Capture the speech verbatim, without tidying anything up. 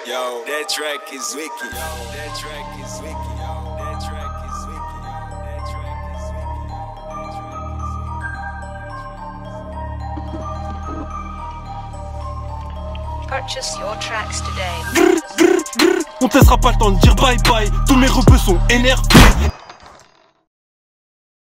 Yo, that track is wicked. Yo, that track is wicked. Yo, that track is wicked. Yo, that track is wicked. Purchase your tracks today. On te laissera pas le temps de dire bye bye. Tous mes rebeux sont N R V.